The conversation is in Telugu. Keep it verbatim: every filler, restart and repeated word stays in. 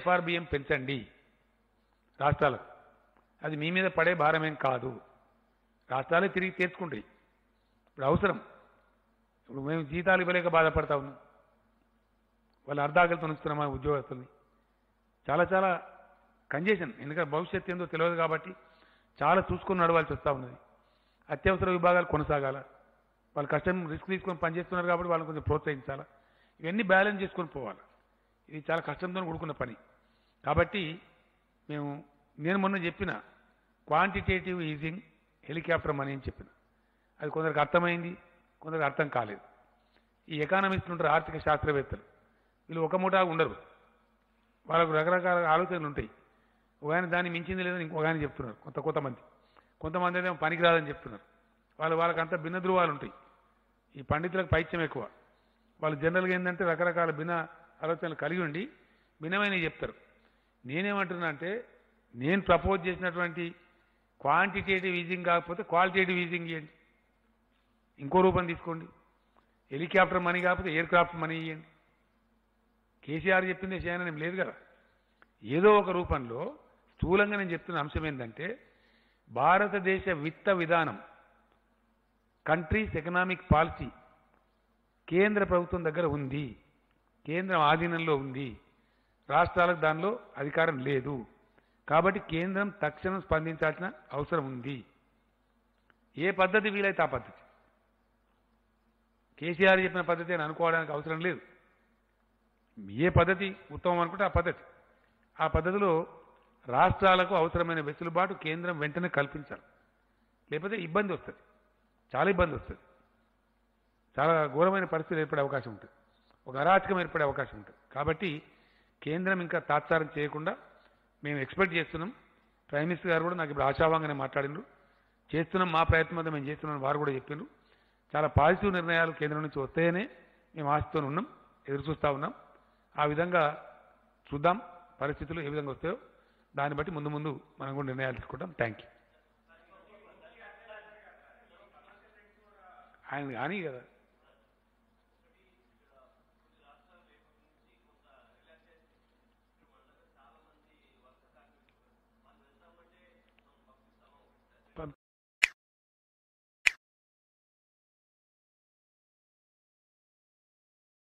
ఎఫ్ఆర్బిఎం పెంచండి రాష్ట్రాలకు. అది మీ మీద పడే భారమేం కాదు, రాష్ట్రాలే తిరిగి తీర్చుకుంటాయి. ఇప్పుడు అవసరం, ఇప్పుడు మేము జీతాలు ఇవ్వలేక బాధపడతా ఉన్నాం, వాళ్ళు అర్ధాకలితో ఉంచుతున్నామా ఉద్యోగస్తుల్ని. చాలా చాలా కంజెషన్, ఎందుకంటే భవిష్యత్తు ఏందో తెలియదు కాబట్టి చాలా చూసుకొని నడవాల్సి వస్తూ ఉన్నది. అత్యవసర విభాగాలు కొనసాగాల, వాళ్ళు కష్టం రిస్క్ తీసుకొని పనిచేస్తున్నారు కాబట్టి వాళ్ళని కొంచెం ప్రోత్సహించాలా. ఇవన్నీ బ్యాలెన్స్ చేసుకొని పోవాలి. ఇది చాలా కష్టంతో కూడుకున్న పని కాబట్టి మేము నేను మొన్న చెప్పిన క్వాంటిటేటివ్ ఈజింగ్ హెలికాప్టర్ మనీ అని చెప్పిన, అది కొందరికి అర్థమైంది, కొందరికి అర్థం కాలేదు. ఈ ఎకానమిస్టులు ఉంటారు, ఆర్థిక శాస్త్రవేత్తలు, వీళ్ళు ఒక ముఠా ఉండరు, వాళ్ళకు రకరకాల ఆలోచనలు ఉంటాయి. ఒక ఆయన దాన్ని మించింది లేదని ఇంకొక ఆయన చెప్తున్నారు కొంత కొంతమంది, కొంతమంది అయితే పనికిరాదని చెప్తున్నారు. వాళ్ళు వాళ్ళకంతా భిన్న ధృవాలు ఉంటాయి. ఈ పండితులకు పైత్యం ఎక్కువ. వాళ్ళు జనరల్గా ఏంటంటే రకరకాల భిన్న ఆలోచనలు కలిగి ఉండి భిన్నమైనవి చెప్తారు. నేనేమంటున్నా అంటే నేను ప్రపోజ్ చేసినటువంటి క్వాంటిటేటివ్ ఈజింగ్ కాకపోతే క్వాలిటేటివ్ ఈజింగ్ ఇవ్వండి, ఇంకో రూపం తీసుకోండి. హెలికాప్టర్ మనీ కాకపోతే ఎయిర్ క్రాఫ్ట్ మనీ ఇవ్వండి. కేసీఆర్ చెప్పిందే చేయనని ఏం లేదు కదా. ఏదో ఒక రూపంలో స్థూలంగా నేను చెప్తున్న అంశం ఏంటంటే భారతదేశ విత్త విధానం, కంట్రీస్ ఎకనామిక్ పాలసీ కేంద్ర ప్రభుత్వం దగ్గర ఉంది, కేంద్రం ఆధీనంలో ఉంది, రాష్ట్రాలకు దానిలో అధికారం లేదు. కాబట్టి కేంద్రం తక్షణం స్పందించాల్సిన అవసరం ఉంది. ఏ పద్ధతి వీలైతే ఆ పద్ధతి, కేసీఆర్ చెప్పిన పద్ధతి అని అనుకోవడానికి అవసరం లేదు. ఏ పద్ధతి ఉత్తమం అనుకుంటే ఆ పద్ధతి, ఆ పద్ధతిలో రాష్ట్రాలకు అవసరమైన వెసులుబాటు కేంద్రం వెంటనే కల్పించాలి. లేకపోతే ఇబ్బంది వస్తుంది, చాలా ఇబ్బంది వస్తుంది, చాలా ఘోరమైన పరిస్థితులు ఏర్పడే అవకాశం ఉంటుంది, ఒక అరాచకం ఏర్పడే అవకాశం ఉంటుంది. కాబట్టి కేంద్రం ఇంకా తాత్సారం చేయకుండా మేము ఎక్స్పెక్ట్ చేస్తున్నాం. ప్రైమ్ మినిస్టర్ గారు కూడా నాకు ఇప్పుడు ఆశాభంగానే మాట్లాడినారు. చేస్తున్నాం, మా ప్రయత్నం అంతా మేము చేస్తున్నాం వారు కూడా చెప్పినారు. చాలా పాజిటివ్ నిర్ణయాలు కేంద్రం నుంచి వస్తాయనే మేము ఆశతో ఉన్నాం, ఎదురు చూస్తూ ఉన్నాం. ఆ విధంగా చూద్దాం పరిస్థితులు ఏ విధంగా వస్తాయో, దాన్ని బట్టి ముందు ముందు మనం కూడా నిర్ణయాలు తీసుకుంటాం. Thank you. ఆయన కానీ కదా